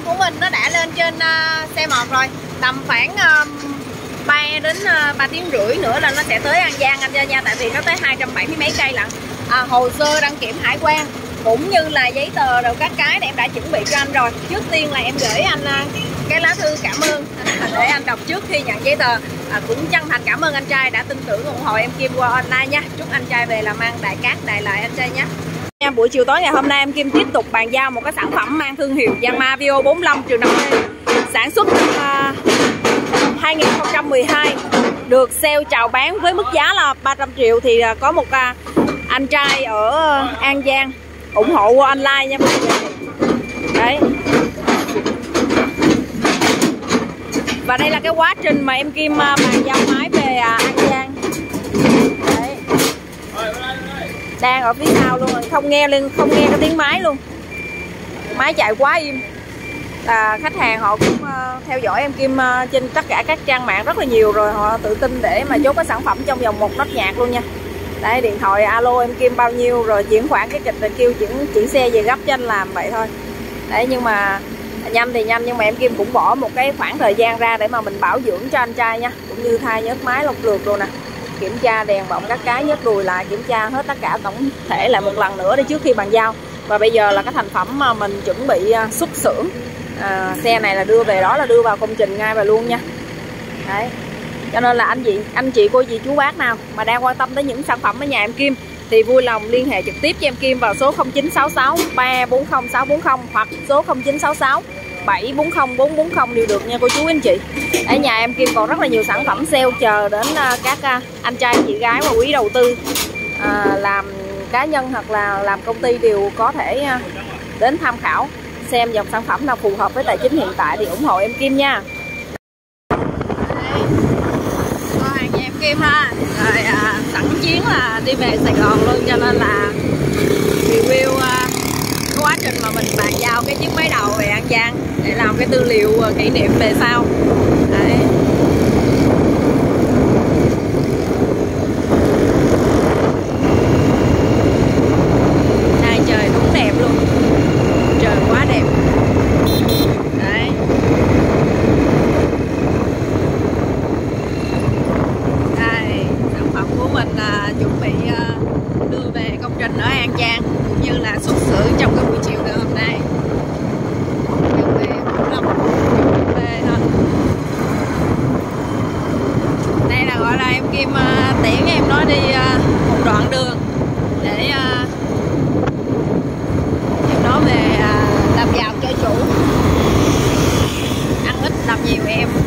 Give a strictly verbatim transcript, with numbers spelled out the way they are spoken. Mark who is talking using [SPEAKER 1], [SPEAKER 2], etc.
[SPEAKER 1] của mình nó đã lên trên uh, xe một rồi. Tầm khoảng uh, ba đến ba tiếng rưỡi nữa là nó sẽ tới An Giang anh nha. Tại vì nó tới hai trăm bảy mươi mấy cây lận. À, hồ sơ đăng kiểm hải quan cũng như là giấy tờ rồi các cái để em đã chuẩn bị cho anh rồi. Trước tiên là em gửi anh cái lá thư cảm ơn để anh đọc trước khi nhận giấy tờ. À, cũng chân thành cảm ơn anh trai đã tin tưởng ủng hộ em Kim qua online nha. Chúc anh trai về làm ăn đại cát đại lợi anh trai nhé. Nha, buổi chiều tối ngày hôm nay em Kim tiếp tục bàn giao một cái sản phẩm mang thương hiệu Yanmar Vios bốn mươi lăm trường năm E, sản xuất năm uh, hai nghìn không trăm mười hai, được sale chào bán với mức giá là ba trăm triệu. Thì uh, có một uh, anh trai ở uh, An Giang ủng hộ qua online nha. Đấy. Và đây là cái quá trình mà em Kim uh, bàn giao máy về uh, An Giang. Đấy. Đang ở phía sau luôn rồi, không nghe lên không nghe cái tiếng máy luôn, máy chạy quá im. À, khách hàng họ cũng uh, theo dõi em Kim uh, trên tất cả các trang mạng rất là nhiều rồi, họ tự tin để mà chốt cái sản phẩm trong vòng một nốt nhạc luôn nha. Đấy, điện thoại alo em Kim bao nhiêu rồi chuyển khoản cái kịch rồi kêu chuyển chuyển xe về gấp cho anh làm vậy thôi. Đấy, nhưng mà nhanh thì nhanh, nhưng mà em Kim cũng bỏ một cái khoảng thời gian ra để mà mình bảo dưỡng cho anh trai nha, cũng như thay nhớt máy lọc lượt luôn nè, kiểm tra đèn bọng các cái, nhớt đùi lại, kiểm tra hết tất cả tổng thể lại một lần nữa để trước khi bàn giao. Và bây giờ là cái thành phẩm mà mình chuẩn bị xuất xưởng. À, xe này là đưa về đó là đưa vào công trình ngay và luôn nha. Đấy. Cho nên là anh chị anh chị cô dì chú bác nào mà đang quan tâm tới những sản phẩm ở nhà em Kim thì vui lòng liên hệ trực tiếp cho em Kim vào số không chín sáu sáu ba bốn không sáu bốn không hoặc số không chín sáu sáu bảy bốn không bốn bốn không đều được nha cô chú anh chị. Ở nhà em Kim còn rất là nhiều sản phẩm sale chờ đến các anh trai chị gái và quý đầu tư à, làm cá nhân hoặc là làm công ty đều có thể đến tham khảo xem dòng sản phẩm nào phù hợp với tài chính hiện tại thì ủng hộ em Kim nha. Đây, kho hàng nhà em Kim ha. Rồi à, sẵn chuyến là đi về Sài Gòn luôn, cho nên là review à, cái quá trình mà mình bàn giao cái chiếc máy đầu về An Giang để làm cái tư liệu uh, kỷ niệm về sau. Đấy. Nay trời đúng đẹp luôn, trời quá đẹp. Đấy. Đây, sản phẩm của mình là chuẩn bị uh, đưa về công trình ở An Giang cũng như là xuất xưởng trong cái buổi chiều ngày hôm nay. Đây là gọi là em Kim uh, tiễn em nó đi uh, một đoạn đường để uh, em nó về uh, làm giàu cho chủ, ăn ít làm nhiều em.